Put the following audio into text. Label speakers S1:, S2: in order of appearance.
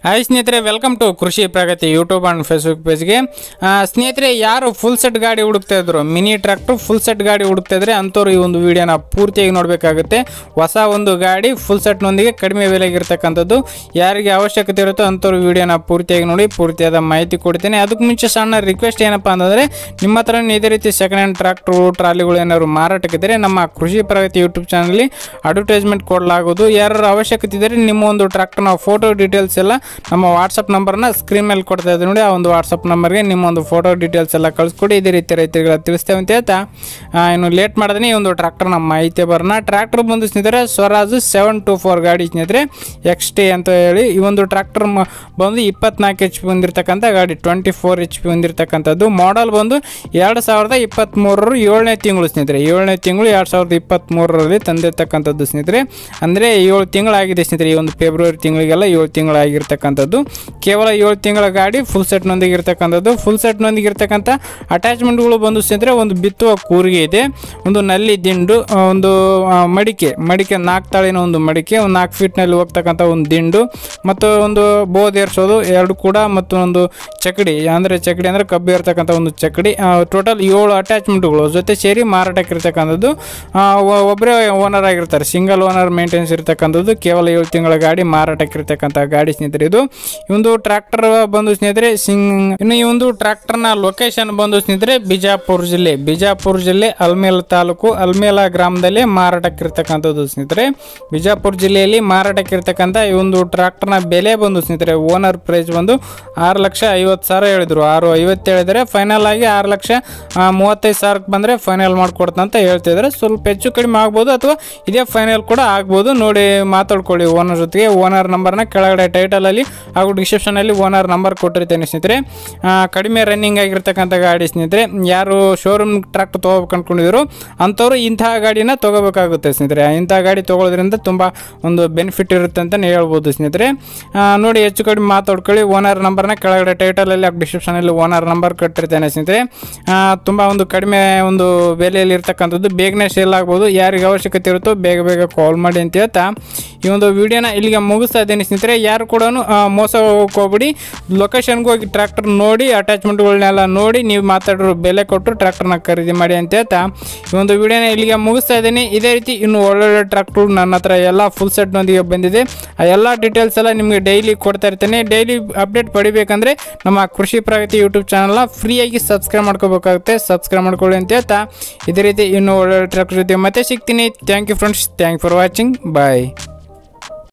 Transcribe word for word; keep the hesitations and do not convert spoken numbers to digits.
S1: Hi ಸ್ನೇಹಿತರೆ, welcome to Krishi Pragati YouTube and Facebook ಪೇಜ್ಗೆ. ಸ್ನೇಹಿತರೆ, ಯಾರು ಫುಲ್ ಸೆಟ್ ಗಾಡಿ ಹುಡುಕ್ತಾ ಇದ್ರು, ಮಿನಿ ಟ್ರ್ಯಾಕ್ಟರ್ ಫುಲ್ ಸೆಟ್ ಗಾಡಿ ಹುಡುಕ್ತಾ ಇದ್ರೆ ಅಂಥವ್ರು ಈ ಒಂದು ವಿಡಿಯೋನ ಪೂರ್ತಿಯಾಗಿ ನೋಡಬೇಕಾಗುತ್ತೆ. ಹೊಸ ಒಂದು ಗಾಡಿ ಫುಲ್ ಸೆಟ್ನೊಂದಿಗೆ ಕಡಿಮೆ ಬೆಲೆಗಿರ್ತಕ್ಕಂಥದ್ದು ಯಾರಿಗೆ ಅವಶ್ಯಕತೆ ಇರುತ್ತೋ ಅಂಥವ್ರು ವಿಡಿಯೋನ ಪೂರ್ತಿಯಾಗಿ ನೋಡಿ, ಪೂರ್ತಿಯಾದ ಮಾಹಿತಿ ಕೊಡ್ತೇನೆ. ಅದಕ್ಕೆ ಮುಂಚೆ ಸಣ್ಣ ರಿಕ್ವೆಸ್ಟ್ ಏನಪ್ಪ ಅಂತಂದರೆ, ನಿಮ್ಮ ಹತ್ರ ಇದೇ ರೀತಿ ಸೆಕೆಂಡ್ ಹ್ಯಾಂಡ್ ಟ್ರ್ಯಾಕ್ಟರು ಟ್ರಾಲಿಗಳು ಏನಾದ್ರು ಮಾರಾಟಕ್ಕಿದ್ದರೆ ನಮ್ಮ ಕೃಷಿ ಪ್ರಗತಿ ಯೂಟ್ಯೂಬ್ ಚಾನಲಲ್ಲಿ ಅಡ್ವರ್ಟೈಸ್ಮೆಂಟ್ ಕೊಡಲಾಗೋದು. ಯಾರು ಅವಶ್ಯಕತೆ ಇದ್ದರೆ ನಿಮ್ಮ ಒಂದು ಟ್ರ್ಯಾಕ್ಟರ್ನ ಫೋಟೋ ಡೀಟೇಲ್ಸ್ ಎಲ್ಲ ನಮ್ಮ ವಾಟ್ಸಪ್ ನಂಬರ್ನ ಸ್ಕ್ರೀನ್ ಮೇಲೆ ಕೊಡ್ತಾ ಇದ್ದೀವಿ ನೋಡಿ, ಆ ಒಂದು ವಾಟ್ಸಪ್ ನಂಬರ್ಗೆ ನಿಮ್ಮ ಒಂದು ಫೋಟೋ ಡೀಟೇಲ್ಸ್ ಎಲ್ಲ ಕಳಿಸ್ಕೊಡಿ. ಇದೇ ರೀತಿ ರೈತರಿಗೆ ತಿಳಿಸ್ತೇವೆ ಅಂತ ಹೇಳ್ತಾ ಇನ್ನು ಲೇಟ್ ಮಾಡಿದ್ರೆ ಈ ಒಂದು ಟ್ರ್ಯಾಕ್ಟರ್ ನಮ್ಮ ಮಾಹಿತಿ ಬರೋಣ. ಟ್ರ್ಯಾಕ್ಟರ್ ಬಂದು ಸ್ನೇಹಿತರೆ ಸ್ವರಾಜ್ ಸೆವೆನ್ ಟು ಫೋರ್ ಗಾಡಿ ಸ್ನೇಹಿತರೆ, ಎಕ್ಸ್ ಟಿ ಅಂತ ಹೇಳಿ ಈ ಒಂದು ಟ್ರ್ಯಾಕ್ಟರ್ ಬಂದು ಇಪ್ಪತ್ನಾಲ್ಕು ಎಚ್ ಪಿ ಹೊಂದಿರತಕ್ಕಂಥ ಗಾಡಿ, ಟ್ವೆಂಟಿ ಫೋರ್ ಎಚ್ ಪಿ ಹೊಂದಿರತಕ್ಕಂಥದ್ದು. ಮಾಡಲ್ ಬಂದು ಎರಡು ಸಾವಿರದ ಇಪ್ಪತ್ತ್ಮೂರರ ಏಳನೇ ತಿಂಗಳು ಸ್ನೇಹಿತರೆ, ಏಳನೇ ತಿಂಗಳು ಎರಡು ಸಾವಿರದ ಇಪ್ಪತ್ತ್ಮೂರರಲ್ಲಿ ತಂದಿರ್ತಕ್ಕಂಥದ್ದು ಸ್ನೇಹಿತರೆ. ಅಂದರೆ ಏಳು ತಿಂಗಳಾಗಿದೆ ಸ್ನೇಹಿತರೆ, ಈ ಒಂದು ಫೆಬ್ರವರಿ ತಿಂಗಳಿಗೆಲ್ಲ ಏಳು ತಿಂಗಳಾಗಿರ್ತಕ್ಕಂಥದ್ದು. ಕೇವಲ ಏಳು ತಿಂಗಳ ಗಾಡಿ ಫುಲ್ ಸೆಟ್ನೊಂದಿಗೆ ಇರ್ತಕ್ಕಂಥದ್ದು. ಫುಲ್ ಸೆಟ್ನೊಂದಿಗೆ ಇರ್ತಕ್ಕಂಥ ಅಟ್ಯಾಚ್ಮೆಂಟ್ಗಳು ಬಂದು ಸ್ನೇಹಿತರೆ, ಒಂದು ಬಿತ್ತುವ ಕೂರಿಗೆ ಇದೆ, ಒಂದು ನಲ್ಲಿ ದಿಂಡು, ಒಂದು ಮಡಿಕೆ ಮಡಿಕೆ ನಾಲ್ಕು ತಾಳಿನ ಒಂದು ಮಡಿಕೆ, ಒಂದು ನಾಲ್ಕು ಫೀಟ್ನಲ್ಲಿ ಹೋಗ್ತಕ್ಕಂಥ ಒಂದು ದಿಂಡು, ಮತ್ತು ಒಂದು ಬೋಧೇರಿಸೋದು ಎರಡು ಕೂಡ, ಮತ್ತು ಒಂದು ಚಕಡಿ ಅಂದರೆ ಚಕಡಿ ಅಂದರೆ ಕಬ್ಬು ಇರ್ತಕ್ಕಂಥ ಒಂದು ಚಕಡಿ. ಟೋಟಲ್ ಏಳು ಅಟ್ಯಾಚ್ಮೆಂಟ್ಗಳು ಜೊತೆ ಸೇರಿ ಮಾರಾಟಕ್ಕೆ ಇರ್ತಕ್ಕಂಥದ್ದು. ಒಬ್ಬರೇ ಓನರ್ ಆಗಿರ್ತಾರೆ, ಸಿಂಗಲ್ ಓನರ್ ಮೇಂಟೆನೆನ್ಸ್ ಇರ್ತಕ್ಕಂಥದ್ದು. ಕೇವಲ ಏಳು ತಿಂಗಳ ಗಾಡಿ ಮಾರಾಟಕ್ಕೆ ಇರ್ತಕ್ಕಂಥ ಗಾಡಿ ಸ್ನೇಹಿತರೆ ಇದು. ಈ ಒಂದು ಟ್ರ್ಯಾಕ್ಟರ್ ಬಂದು ಸ್ನೇಹಿತರೆ ಸಿಂಗ್ ಇನ್ನು ಈ ಒಂದು ಟ್ರ್ಯಾಕ್ಟರ್ನ ಲೊಕೇಶನ್ ಬಂದು ಸ್ನೇಹಿತರೆ ಬಿಜಾಪುರ ಜಿಲ್ಲೆ, ಬಿಜಾಪುರ ಜಿಲ್ಲೆ ಅಲ್ಮೇಲ ತಾಲೂಕು ಅಲ್ಮೇಲ ಗ್ರಾಮದಲ್ಲಿ ಮಾರಾಟಕ್ಕೆ ಇರ್ತಕ್ಕಂಥದ್ದು ಸ್ನೇಹಿತರೆ. ಬಿಜಾಪುರ ಜಿಲ್ಲೆಯಲ್ಲಿ ಮಾರಾಟಕ್ಕೆ ಇರ್ತಕ್ಕಂಥ ಈ ಒಂದು ಟ್ರ್ಯಾಕ್ಟರ್ನ ಬೆಲೆ ಬಂದು ಸ್ನೇಹಿತರೆ, ಓನರ್ ಪ್ರೈಸ್ ಬಂದು ಆರು ಲಕ್ಷ ಐವತ್ತು ಸಾವಿರ ಹೇಳಿದ್ರು. ಆರು ಐವತ್ತು ಹೇಳಿದರೆ ಫೈನಲ್ ಆಗಿ ಆರು ಲಕ್ಷ ಮೂವತ್ತೈದು ಸಾವಿರಕ್ಕೆ ಬಂದರೆ ಫೈನಲ್ ಮಾಡಿಕೊಡ್ತಂತ ಹೇಳ್ತಿದ್ದಾರೆ. ಸ್ವಲ್ಪ ಹೆಚ್ಚು ಕಡಿಮೆ ಆಗ್ಬೋದು ಅಥವಾ ಇದೇ ಫೈನಲ್ ಕೂಡ ಆಗ್ಬೋದು, ನೋಡಿ ಮಾತಾಡ್ಕೊಳ್ಳಿ ಓನರ್ ಜೊತೆಗೆ. ಓನರ್ ನಂಬರ್ನ ಕೆಳಗಡೆ ಟೈಟಲಲ್ಲಿ ಹಾಗೂ ಡಿಸ್ಕ್ರಿಪ್ಷನಲ್ಲಿ ಓನರ್ ನಂಬರ್ ಕೊಟ್ಟಿರ್ತೇನೆ ಸ್ನೇಹಿತರೆ. ಕಡಿಮೆ ರನ್ನಿಂಗ್ ಆಗಿರ್ತಕ್ಕಂಥ ಗಾಡಿ ಸ್ನೇಹಿತರೆ. ಯಾರು ಶೋರೂಮ್ ಟ್ರ್ಯಾಕ್ಟರ್ ತೊಗೋಬೇಕು ಅಂದ್ಕೊಂಡಿದ್ರು ಅಂಥವ್ರು ಇಂತಹ ಗಾಡಿನ ತೊಗೋಬೇಕಾಗುತ್ತೆ ಸ್ನೇಹಿತರೆ. ಇಂಥ ಗಾಡಿ ತೊಗೊಳೋದ್ರಿಂದ ತುಂಬ ಒಂದು ಬೆನಿಫಿಟ್ ಇರುತ್ತೆ ಅಂತಲೇ ಹೇಳ್ಬೋದು ಸ್ನೇಹಿತರೆ. ನೋಡಿ ಹೆಚ್ಚು ಕಡಿಮೆ ಮಾತಾಡ್ಕೊಳ್ಳಿ. ಓನರ್ ನಂಬರ್ನ ಕೆಳಗಡೆ ಟೈಟಲಲ್ಲಿ ಹಾಗೂ ಡಿಸ್ಕ್ರಿಪ್ಷನಲ್ಲಿ ಓನರ್ ನಂಬರ್ ಕೊಟ್ಟಿರ್ತೇನೆ ಸ್ನೇಹಿತರೆ. ತುಂಬ ಒಂದು ಕಡಿಮೆ ಒಂದು ಬೆಲೆಯಲ್ಲಿ ಇರ್ತಕ್ಕಂಥದ್ದು, ಬೇಗನೆ ಸೇಲ್ ಆಗ್ಬೋದು. ಯಾರಿಗೆ ಅವಶ್ಯಕತೆ ಇರುತ್ತೋ ಬೇಗ ಬೇಗ ಕಾಲ್ ಮಾಡಿ ಅಂತ ಹೇಳ್ತಾ ಈ ಒಂದು ವಿಡಿಯೋನ ಇಲ್ಲಿಗೆ ಮುಗಿಸ್ತಾ ಇದ್ದೇನೆ ಸ್ನೇಹಿತರೆ. ಯಾರು ಕೂಡ ಮೋಸ ಹೋಗ್ಕೋಬಿಡಿ, ಲೊಕೇಶನ್ಗೆ ಹೋಗಿ ಟ್ರ್ಯಾಕ್ಟರ್ ನೋಡಿ ಅಟ್ಯಾಚ್ಮೆಂಟ್ಗಳನ್ನೆಲ್ಲ ನೋಡಿ ನೀವು ಮಾತಾಡೋ ಬೆಲೆ ಕೊಟ್ಟು ಟ್ರ್ಯಾಕ್ಟರ್ನ ಖರೀದಿ ಮಾಡಿ ಅಂತ ಹೇಳ್ತಾ ಈ ಒಂದು ವಿಡಿಯೋನ ಇಲ್ಲಿಗೆ ಮುಗಿಸ್ತಾ ಇದ್ದೀನಿ. ಇದೇ ರೀತಿ ಇನ್ನು ಒಳ್ಳೊಳ್ಳೆ ಟ್ರ್ಯಾಕ್ಟರ್ ನನ್ನ ಹತ್ರ ಎಲ್ಲ ಫುಲ್ ಸೆಟ್ನೊಂದಿಗೆ ಬಂದಿದೆ. ಆ ಎಲ್ಲ ಡೀಟೇಲ್ಸ್ ಎಲ್ಲ ನಿಮಗೆ ಡೈಲಿ ಕೊಡ್ತಾ ಇರ್ತೇನೆ. ಡೈಲಿ ಅಪ್ಡೇಟ್ ಪಡಿಬೇಕಂದ್ರೆ ನಮ್ಮ ಕೃಷಿ ಪ್ರಗತಿ ಯೂಟ್ಯೂಬ್ ಚಾನಲ್ನ ಫ್ರೀಯಾಗಿ ಸಬ್ಸ್ಕ್ರೈಬ್ ಮಾಡ್ಕೋಬೇಕಾಗುತ್ತೆ. ಸಬ್ಸ್ಕ್ರೈಬ್ ಮಾಡ್ಕೊಳ್ಳಿ ಅಂತ ಹೇಳ್ತಾ ಇದೇ ರೀತಿ ಇನ್ನು ಒಳ್ಳೊಳ್ಳೆ ಟ್ರ್ಯಾಕ್ಟರ್ ಜೊತೆ ಮತ್ತೆ ಸಿಗ್ತೀನಿ. Thank you friends, thank for watching, bye.